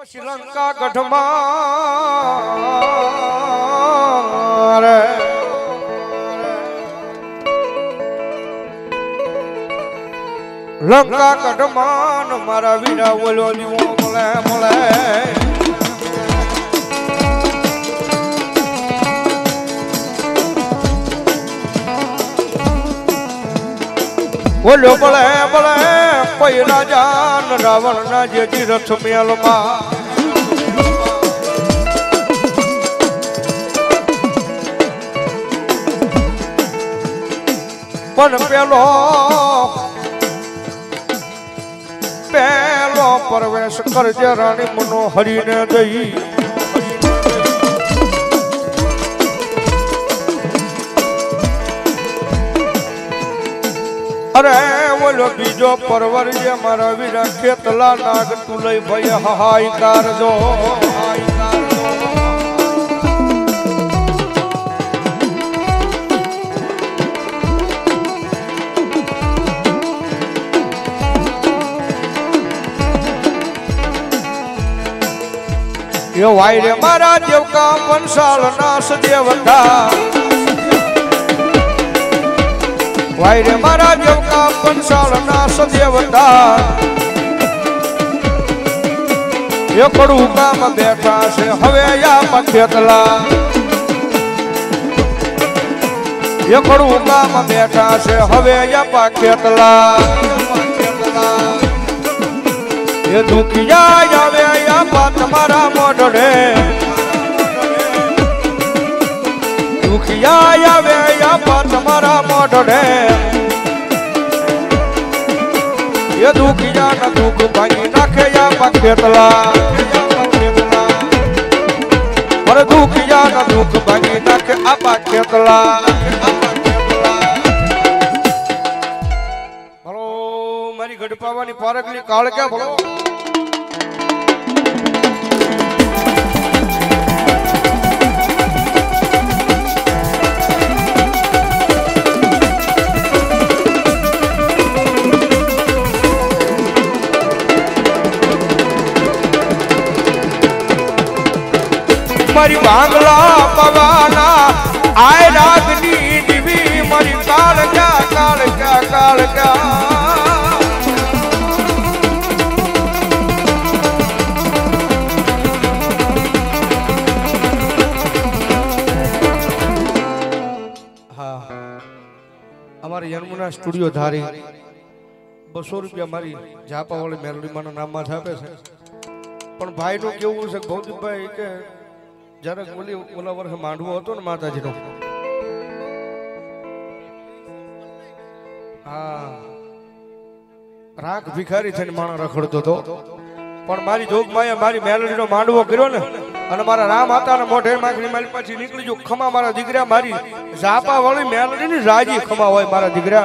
श्रीलंका गढ़मार लंका गढ़मान मारा वीरा बोलो निवो मोले मोले बोलो बोले बोले कोई राजान रावण ना जेजी रथ मेलमा पण पेलो पेलो प्रवेश करजे रानी मनोहरी ने दई अरे बोलो बीजो परवर जे मारा वीरा खेतला नाग तुलई भय हाय कार दो ये वायरे मारा देव का पंसाल नास देवता वायरे मारा देव का पंसाल नास देवता ये कड़ू काम बैठा से हवे या पखेतला ये कड़ू काम बैठा से हवे या पखेतला ये दुखिया जावे या बात मारा मोड़े दुखिया जावे या बात मारा मोड़े ये दुखिया न दुख भाई नाखे या पखेतला पर दुखिया न दुख भाई नाखे आ पखेतला बोलो मारी गढ़पावानी पारकली काल क्या बोलो मारी बांगला पवाना आए रागनी दिवी मारी काल क्या काल क्या काल क्या हाँ हमारे यमुना स्टूडियो धारी 200 रुपया मारी झापा वाली मेलोडी माना नाम में छापे छे पण भाई नु केवुं छे भौतिक भाई के जरा बोली ओला वर्ष मांडवो हतो ने माताजी नो हाँ राख भिखारी थईने माणो रखड़तो तो पण मारी जोगमाया मारी मेलोडी नो मांडवो कर्यो ने अने मारा राम હતા ને મોઢે માંગણી મારી પાછી નીકળી જો ખમા મારા દીકરા મારી ઝાપા વાળી મેલોડી ની રાજી ખમા હોય મારા દીકરા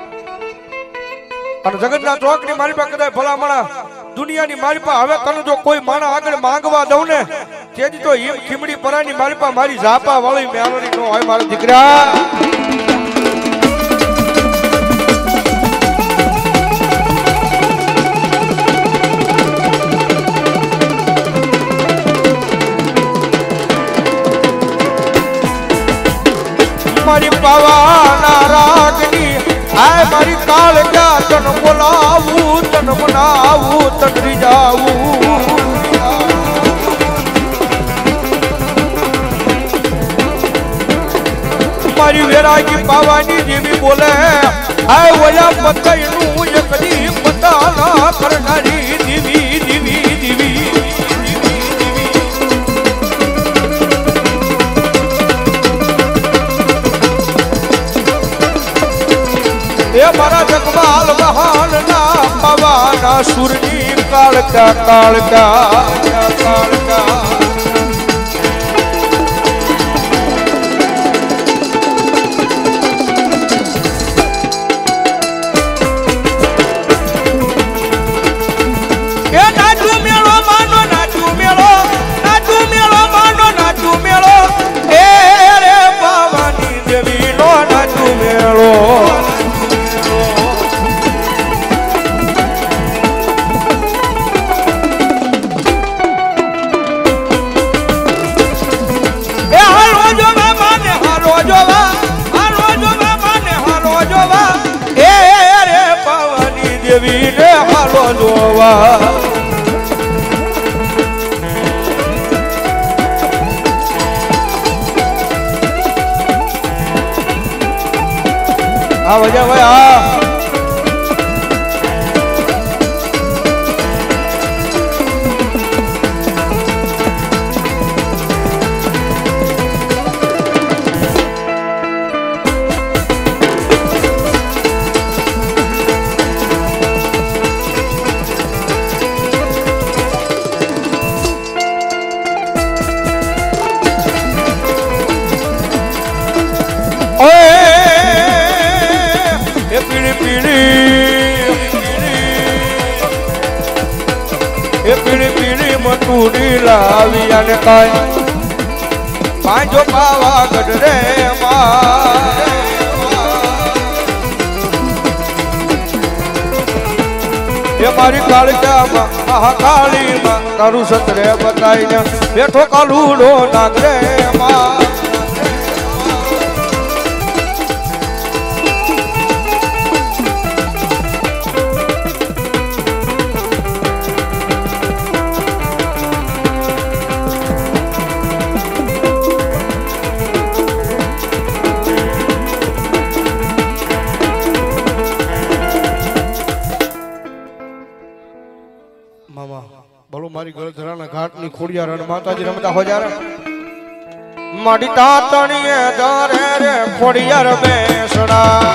અને જગતના ચોકની મારી પાસે કદાય ભલામણા दुनिया नी मारी पा हवे तने जो कोई माणा आगळ मांगवा दઉં ने तेजी तो हीम खीमड़ी परानी मारी पा मारी झापा वाली मेलोडी नो होय मारा दीकरा मारी पावाना रागनी आए मारी काल क्या तन बोलावू तन मनावू तन जावू मारी वेरा की पावानी देवी बोले आए वया पतयनु ये कदी पता ना करनारी देवी देवी देवी ये मारा जगमाल बहान ना पवाना सुरनी काल का काल का काल का ये नाचू मेलो मानो नाचू मेलो मानो नाचू मेलो ए रे पावानी देवी नो नाचू मेलो જોવા માને હારો જોવા હારો જોવા માને હારો જોવા એ રે ભવાની દેવી ને હારો જોવા આ વજા ભાઈ આ મટુડી લાવી અને કાય પાંજો પાવાગઢ રે એ મારી કાળજામાં મહાકાળીમાં તારું સતરે બતાઈને બેઠો કાલુડો નાગરે માં મારી ગળધરાના ઘાટની ખોડિયાર અને માતાજી રમતા હોજારા માડી તાતણીએ દરે રે ખોડિયાર બેસડા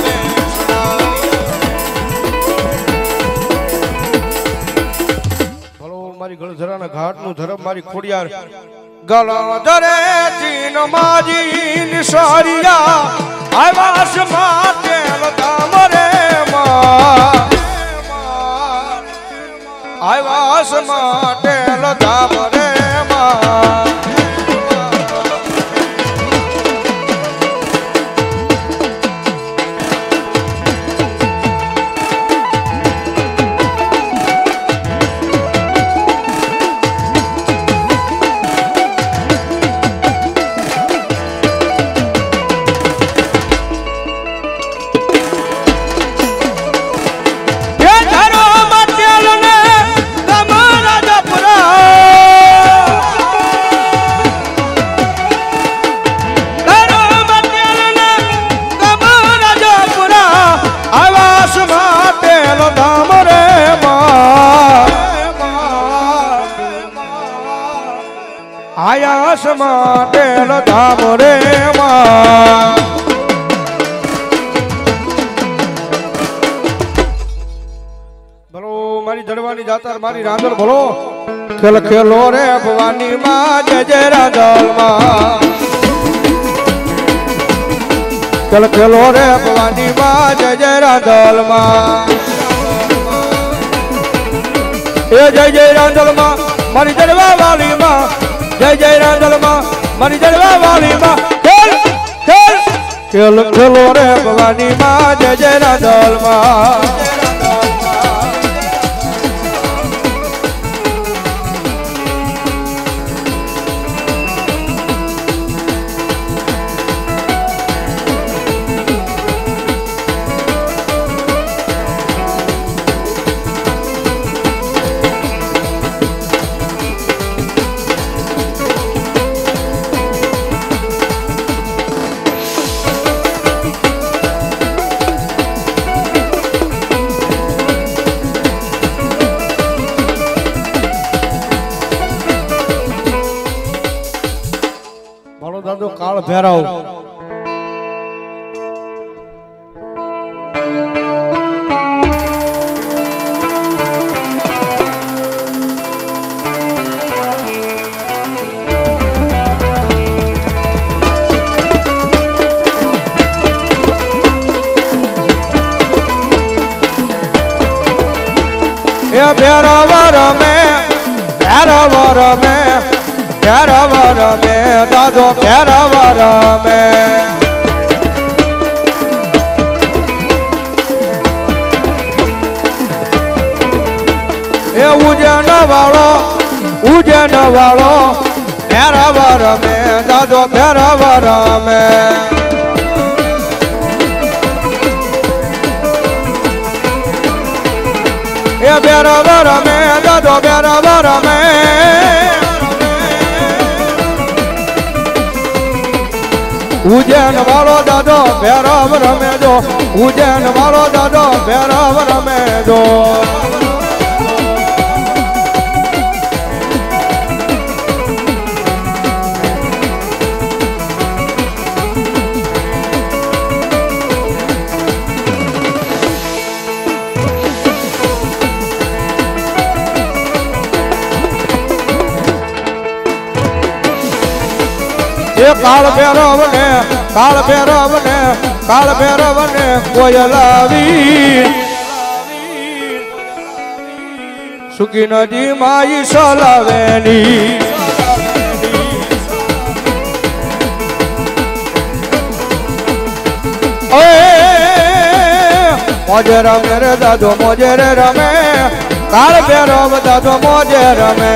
બોલો મારી ગળધરાના ઘાટનું ધરમ મારી ખોડિયાર ગળધરે ચીન માજી નિસારિયા આવાસ માટે લતામ રે માં આવાસ માટે લધામ રે માં આયાસ માટે લધામ રે માં ભલો મારી જડવાની જાતર મારી રાંધણ ભલો ખેલ ખેલો રે ભવાની માં જય જય રાંધણ માં ખેલ ખેલો રે ભવાની માં જય જય રાંધણ માં એ જય જય રાંધણ માં મારી જડવા વાલી માં જય જય રાંધણ માં મારી જડવા વાલી માં ખેલ ખેલ ખેલ ખેલો રે ભવાની માં જય જય રાંધણ માં દાદો કાળ ભેરાવ એ ભેરાવર में ભેરાવર में દાદો ભેરાવર में એ ઉજન વાળો ભેરાવર में દાદો દાદો ભેરવ રમે એ ભેરવ રમે દાદો ભેરવ રમે ઉજ્જૈન વાળો દાદો ભેરવ રમે જો ઉજ્જૈન વાળો દાદો ભેરવ રમે જો કાળ ભૈરવ ને કોયલાવી સુખી નદી માઈ સલાવેની મોજે રમે રે દાદો મોજે રે રમે કાળ ભૈરવ દાદો મોજે રમે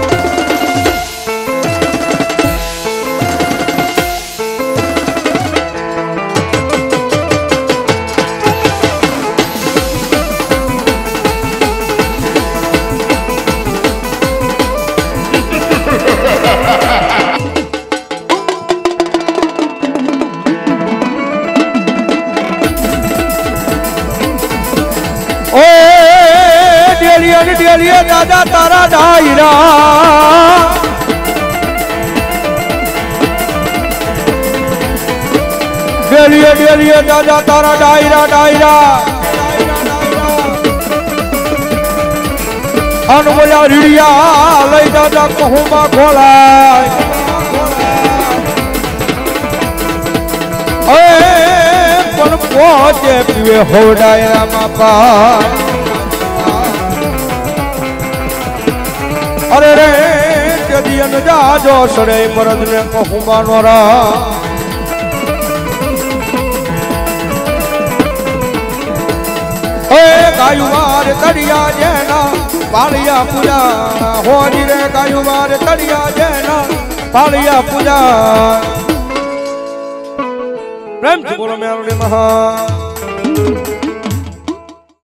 डेलिए दादा तारा डायरा डेलिए दादा तारा डायरा डायरा अनमोला રીડિયા લઈ દાદા કહુમાં ખોલાય પણ પોતે પીવે હોડાયા માપા अरे रे दियन जाजो सड़े मरद ने कहूँ बानोरा गायुवार तड़िया जेना पालिया पूजा हो जी रे गायुवार तड़िया जेना पालिया पूजा प्रेम से बोलो मेरे महा